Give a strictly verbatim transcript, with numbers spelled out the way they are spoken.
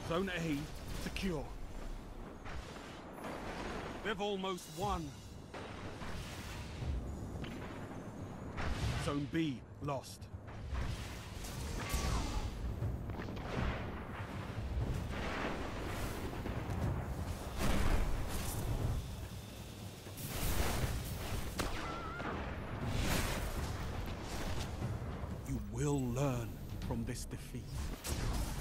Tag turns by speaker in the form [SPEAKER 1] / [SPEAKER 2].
[SPEAKER 1] Zone A secure. They've almost won. Zone B lost. You will learn from this defeat.